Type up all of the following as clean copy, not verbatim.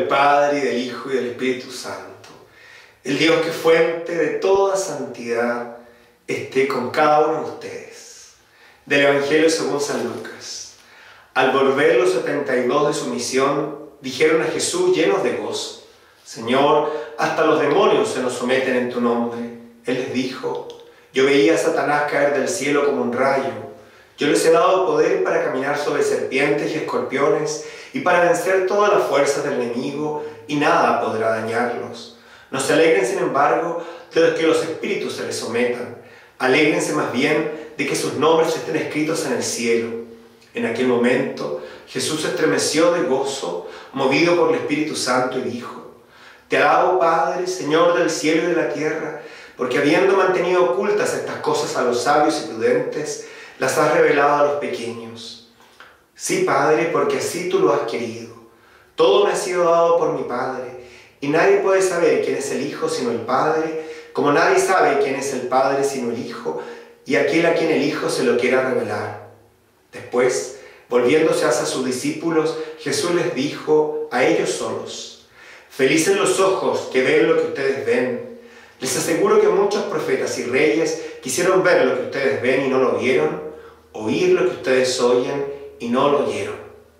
Padre, y del Hijo, y del Espíritu Santo. El Dios que es fuente de toda santidad esté con cada uno de ustedes. Del Evangelio según San Lucas. Al volver los 72 de su misión, dijeron a Jesús llenos de gozo: Señor, hasta los demonios se nos someten en tu nombre. Él les dijo: yo veía a Satanás caer del cielo como un rayo. Yo les he dado poder para caminar sobre serpientes y escorpiones y para vencer todas las fuerzas del enemigo, y nada podrá dañarlos. No se alegren, sin embargo, de que los espíritus se les sometan. Alégrense más bien de que sus nombres estén escritos en el cielo. En aquel momento, Jesús se estremeció de gozo, movido por el Espíritu Santo, y dijo: Te alabo, Padre, Señor del cielo y de la tierra, porque habiendo mantenido ocultas estas cosas a los sabios y prudentes, las has revelado a los pequeños. Sí, Padre, porque así tú lo has querido. Todo me ha sido dado por mi Padre, y nadie puede saber quién es el Hijo sino el Padre, como nadie sabe quién es el Padre sino el Hijo, y aquel a quien el Hijo se lo quiera revelar. Después, volviéndose hacia sus discípulos, Jesús les dijo a ellos solos: Felices los ojos que ven lo que ustedes ven. Les aseguro que muchos profetas y reyes quisieron ver lo que ustedes ven y no lo vieron, oír lo que ustedes oyen y no lo oyeron.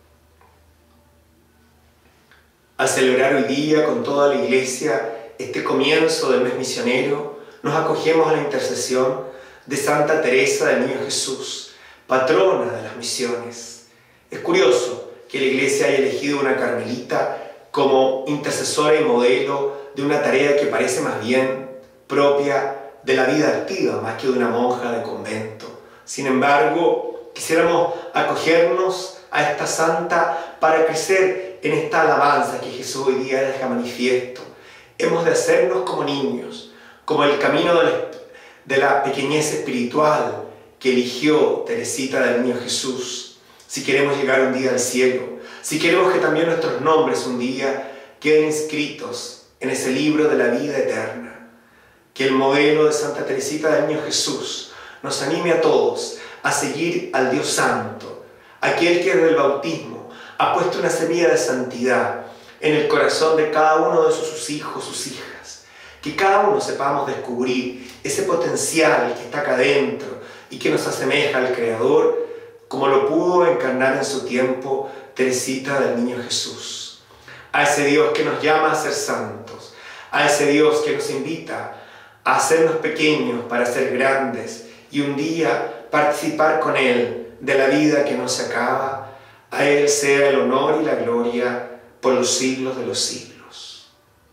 Al celebrar hoy día con toda la Iglesia este comienzo del mes misionero, nos acogemos a la intercesión de Santa Teresa del Niño Jesús, patrona de las misiones. Es curioso que la Iglesia haya elegido una carmelita como intercesora y modelo de una tarea que parece más bien propia de la vida activa más que de una monja de convento. Sin embargo, quisiéramos acogernos a esta santa para crecer en esta alabanza que Jesús hoy día deja manifiesto. Hemos de hacernos como niños, como el camino de la pequeñez espiritual que eligió Teresita del Niño Jesús. Si queremos llegar un día al cielo, si queremos que también nuestros nombres un día queden inscritos en ese libro de la vida eterna. Que el modelo de Santa Teresita del Niño Jesús nos anime a todos a seguir al Dios Santo, aquel que desde el bautismo ha puesto una semilla de santidad en el corazón de cada uno de sus hijos, sus hijas. Que cada uno sepamos descubrir ese potencial que está acá adentro y que nos asemeja al Creador, como lo pudo encarnar en su tiempo Teresita del Niño Jesús. A ese Dios que nos llama a ser santos, a ese Dios que nos invita a hacernos pequeños para ser grandes y un día participar con Él de la vida que no se acaba. A Él sea el honor y la gloria por los siglos de los siglos.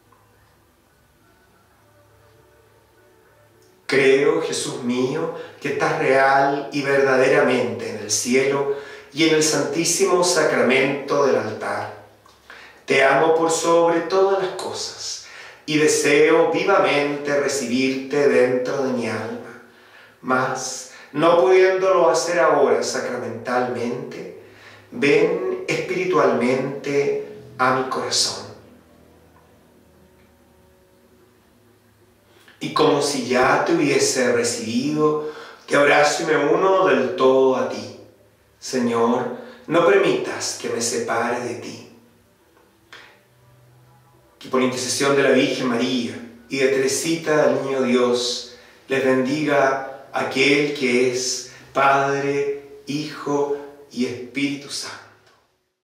Creo, Jesús mío, que estás real y verdaderamente en el cielo y en el santísimo sacramento del altar. Te amo por sobre todas las cosas y deseo vivamente recibirte dentro de mi alma. Mas, no pudiéndolo hacer ahora sacramentalmente, ven espiritualmente a mi corazón. Y como si ya te hubiese recibido, te abrazo y me uno del todo a ti. Señor, no permitas que me separe de ti. Que por intercesión de la Virgen María y de Teresita del Niño Dios, les bendiga aquel que es Padre, Hijo y Espíritu Santo.